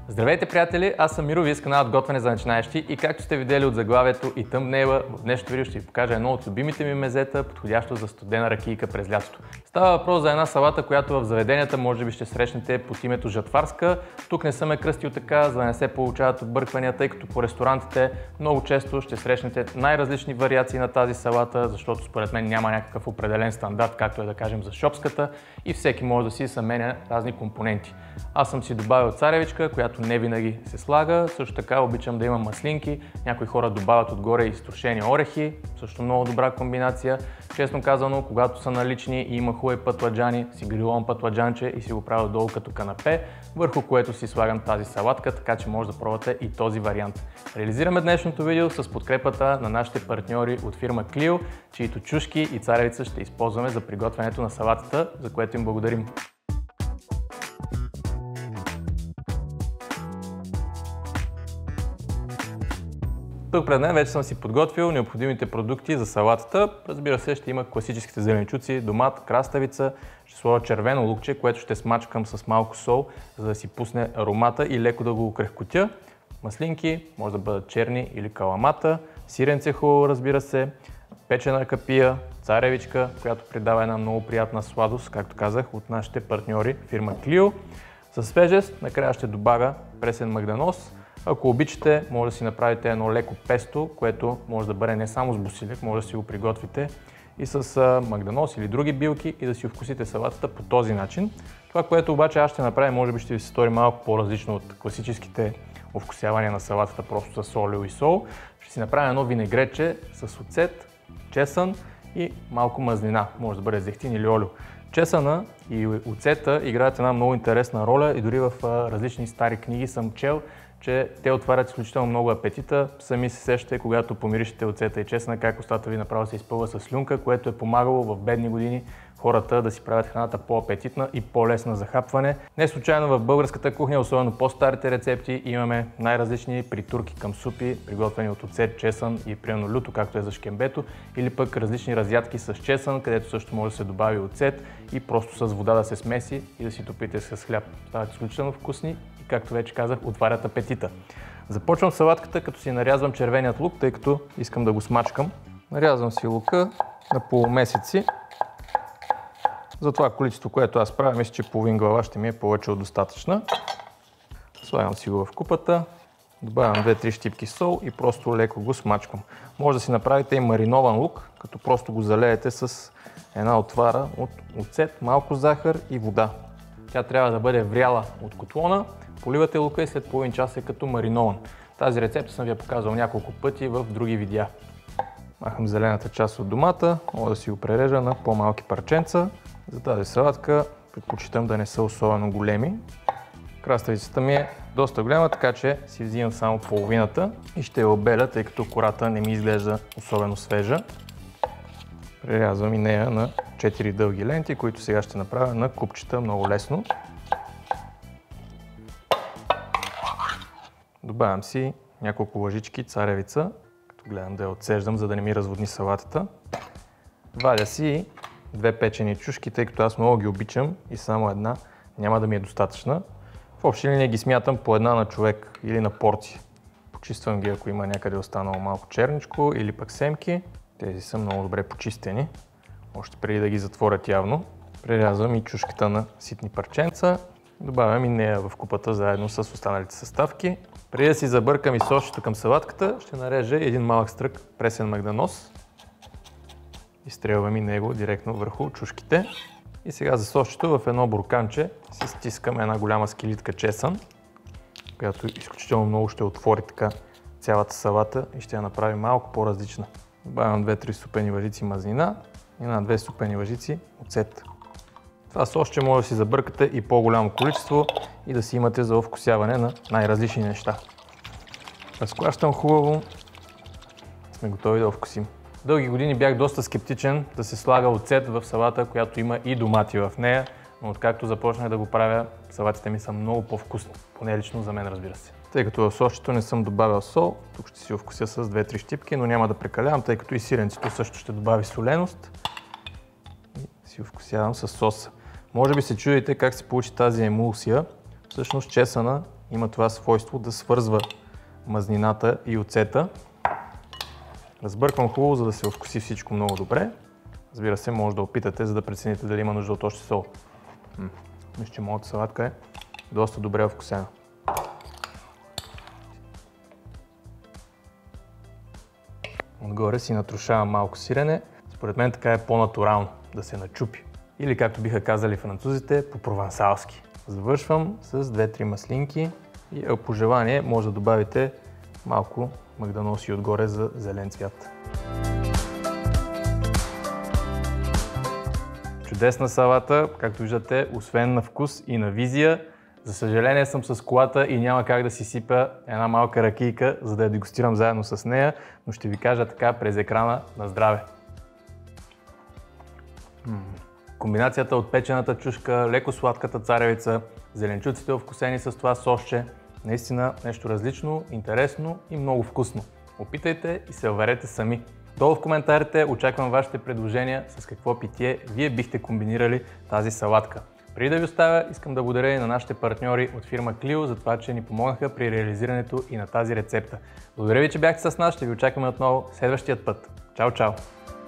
Здравейте, приятели! Аз съм Миро, вие с каналът Готвене за начинаещи и както сте видели от заглавието и тъмбнейла, в днешното видео ще ви покажа едно от любимите ми мезета, подходящо за студена ракийка през лятото. Става въпрос за една салата, която в заведенията може би ще срещнете под името жатварска. Тук не съм я кръстил така, за да не се получават обърквания, тъй като по ресторантите много често ще срещнете най-различни вариации на тази салата, защото според мен няма някакъв определен стандарт, както е да кажем за шопската, и всеки може да си заменя разни компоненти. Аз съм си добавил царевичка, която не винаги се слага. Също така обичам да има маслинки. Някои хора добавят отгоре и изтрошени орехи. Също много добра комбинация. Честно казано, когато са налични и има хубави пътладжани, си грилувам пътладжанче и си го правя долу като канапе, върху което си слагам тази салатка, така че може да пробвате и този вариант. Реализираме днешното видео с подкрепата на нашите партньори от фирма Clio, чието чушки и царевица ще използваме за приготвянето на салатата, за което им благодарим. Тук пред мен вече съм си подготвил необходимите продукти за салатата. Разбира се, ще има класическите зеленчуци, домат, краставица, ще сложа червено лукче, което ще смачкам с малко сол, за да си пусне аромата и леко да го окрехкотя. Маслинки, може да бъдат черни или каламата, сиренце хубаво, разбира се, печена капия, царевичка, която придава една много приятна сладост, както казах, от нашите партньори фирма Clio. За свежест накрая ще добавя пресен магданоз. Ако обичате, може да си направите едно леко песто, което може да бъде не само с босилек, може да си го приготвите и с магданоз или други билки и да си вкусите салатата по този начин. Това, което обаче аз ще направя, може би ще ви се стори малко по-различно от класическите овкусявания на салатата просто с олио и сол. Ще си направя едно винегретче с оцет, чесън и малко мазнина, може да бъде зехтин или олио. Чесъна и оцета играят една много интересна роля и дори в различни стари книги съм чел, че те отварят изключително много апетита. Сами се сещате, когато помиришете оцета и чесъна, как устата ви направо се изпълва с слюнка, което е помагало в бедни години хората да си правят храната по-апетитна и по-лесна за хапване. Не случайно в българската кухня, особено по-старите рецепти, имаме най-различни притурки към супи, приготвени от оцет, чесън и примерно люто, както е за шкембето, или пък различни разядки с чесън, където също може да се добави оцет и просто с вода да се смеси и да си топите с хляб. Стават изключително вкусни и, както вече казах, отварят апетита. Започвам салатката, като си нарязвам червеният лук, тъй като искам да го смачкам. Нарязвам си лука на полумесеци. За това количество, което аз правя, мисля, че половин глава ще ми е повече от достатъчна. Слагам си го в купата, добавям 2-3 щипки сол и просто леко го смачкам. Може да си направите и маринован лук, като просто го залеете с една отвара от оцет, малко захар и вода. Тя трябва да бъде вряла от котлона, поливате лука и след половин час е като маринован. Тази рецепта съм ви я показал няколко пъти в други видеа. Махам зелената част от домата, мога да си го прережа на по-малки парченца. За тази салатка предпочитам да не са особено големи. Краставицата ми е доста голяма, така че си взимам само половината и ще я обеля, тъй като кората не ми изглежда особено свежа. Прерязвам и нея на 4 дълги ленти, които сега ще направя на купчета много лесно. Добавям си няколко лъжички царевица, като гледам да я отсеждам, за да не ми разводни салатата. Вадя си 2 печени чушки, тъй като аз много ги обичам и само една няма да ми е достатъчна. В общи линии ги смятам по една на човек или на порция. Почиствам ги, ако има някъде останало малко черничко или пък семки. Тези са много добре почистени, още преди да ги затворят явно. Прерязвам и чушката на ситни парченца. Добавям и нея в купата заедно с останалите съставки. Преди да си забъркам и сосчето към салатката, ще нарежа един малък стрък пресен магданоз. Изстрелвам и него директно върху чушките. И сега за сосчето в едно бурканче си стискам една голяма скилитка чесън, която изключително много ще отвори така цялата салата и ще я направи малко по-различна. Добавям 2-3 супени лъжици мазнина и 1-2 супени лъжици оцет. Това сосче може да си забъркате и по-голямо количество и да си имате за овкусяване на най-различни неща. Разклащам хубаво, сме готови да овкусим. Дълги години бях доста скептичен да се слага оцет в салата, която има и домати в нея, но откакто започнах да го правя, салатите ми са много по-вкусни, поне лично за мен, разбира се. Тъй като в сосчето не съм добавил сол, тук ще си овкуся с 2-3 щипки, но няма да прекалявам, тъй като и сиренцето също ще добави соленост. И си овкусявам с соса. Може би се чудите как се получи тази емулсия. Всъщност чесъна има това свойство да свързва мазнината и оцета. Разбърквам хубаво, за да се овкуси всичко много добре. Разбира се, може да опитате, за да прецените дали има нужда от още сол. Мисля, че моята салатка е доста добре овкусена. Отгоре си натрушавам малко сирене. Според мен така е по-натурално да се начупи. Или както биха казали французите, по-провансалски. Завършвам с 2-3 маслинки и по желание може да добавите малко магданоси отгоре за зелен цвят. Чудесна салата, както виждате, освен на вкус и на визия. За съжаление съм с колата и няма как да си сипя една малка ракийка, за да я дегустирам заедно с нея, но ще ви кажа така през екрана на здраве. Комбинацията от печената чушка, леко сладката царевица, зеленчуците овкусени с това сосче, наистина нещо различно, интересно и много вкусно. Опитайте и се уверете сами. Долу в коментарите очаквам вашите предложения с какво питие вие бихте комбинирали тази салатка. Преди да ви оставя, искам да благодаря и на нашите партньори от фирма Clio за това, че ни помогнаха при реализирането и на тази рецепта. Благодаря ви, че бяхте с нас, ще ви очакваме отново следващият път. Чао, чао!